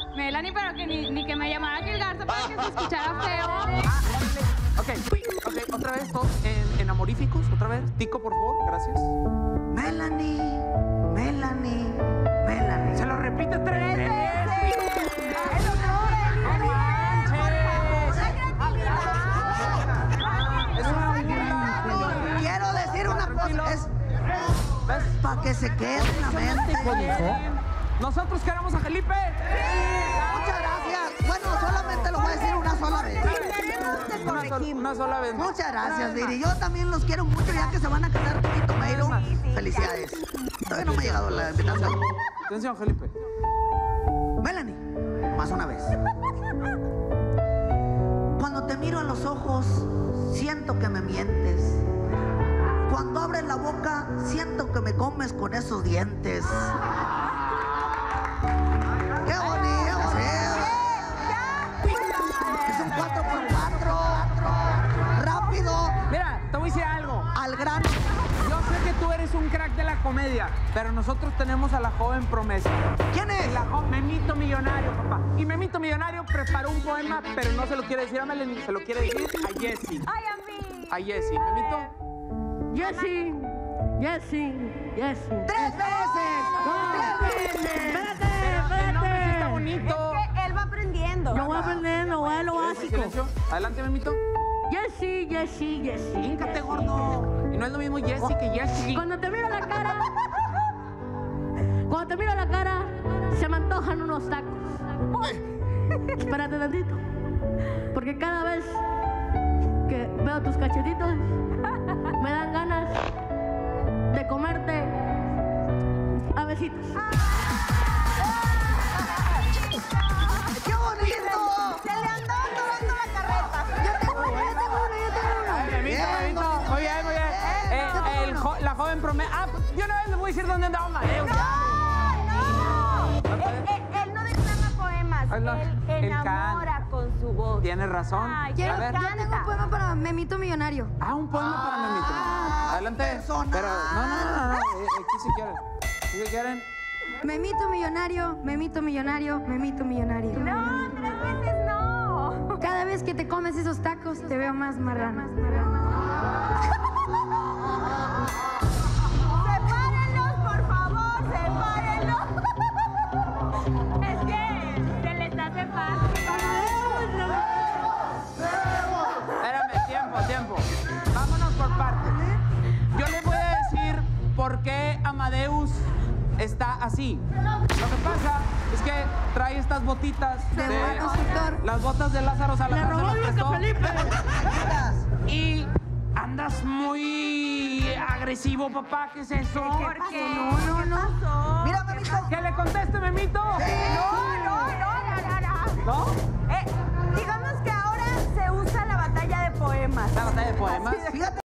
Melanie, pero que ni que me llamara Gil Garza para que se escuchara feo. Ok, otra vez todos en amoríficos, otra vez. Tico, por favor, gracias. Melanie, Melanie, Melanie. Se lo repite 3 veces. Quiero decir una cosa, es para que se quede en la mente. Nosotros queremos a Felipe. Muchas gracias. Bueno, solamente lo voy a decir una sola vez. Una sola vez. Muchas gracias, Viri. Yo también los quiero mucho, ya que se van a casar con mi Tomeiro. Felicidades. Todavía no me ha llegado la invitación. Atención, Felipe. Melanie, más una vez. Cuando te miro a los ojos, siento que me mientes. Cuando abres la boca, siento que me comes con esos dientes. ¡Qué bonito! Es un 4x4. Rápido. Mira, te voy a decir algo. Al grano. Yo sé que tú eres un crack de la comedia, pero nosotros tenemos a la joven promesa. ¿Quién es? La joven Memito Millonario, papá. Y Memito Millonario preparó un poema, pero no se lo quiere decir a Melanie, se lo quiere decir a Jessie. Ay, a mí. A Jessie. Memito. Jessie, Jessie, Jessie. 3 veces. 3 veces. Pero no, pues sí está bonito. Es que él va aprendiendo. Yo voy aprendiendo, voy a lo básico. Silencio. Adelante, Memito. Jessie, Jessie, Jessie. Híncate, gordo. Y no es lo mismo Jessie que Jessie. Cuando te miro la cara, se me antojan unos tacos. Espérate tantito. Porque cada vez que veo tus cachetitos, me dan ganas de comerte a besitos. ¡Qué bonito! Se le andó tomando la carreta. Yo tengo uno. Memito. Muy bien, muy bien. La joven promesa. Ah, yo una vez le voy a decir dónde andaba Amadeus. ¡No! Él no declama poemas. Él enamora con su voz. Tienes razón. Ay, A ver. yo tengo un poema para Memito Millonario. Ah, un poema para Memito. Adelante. Personal. Pero no. Aquí si quieren. Si quieren. Memito Millonario, Memito Millonario, Memito Millonario. No, 3 veces no. Cada vez que te comes esos tacos, te veo más marrana. Sepárenlos, por favor, sepárenlos. Es que se les hace fácil. Espérame, tiempo. Vámonos por partes. Yo les voy a decir por qué Amadeus está así. Lo que pasa es que trae estas botitas las botas de Lázaro Salazar. Le robó se las Luis a prestó. Felipe. Y andas muy agresivo, papá. ¿Qué es eso? ¿Por qué? ¿Qué pasó? Mira, Memito. Que le conteste, Memito. No. ¿No? Digamos que ahora se usa la batalla de poemas. La batalla de poemas. Fíjate.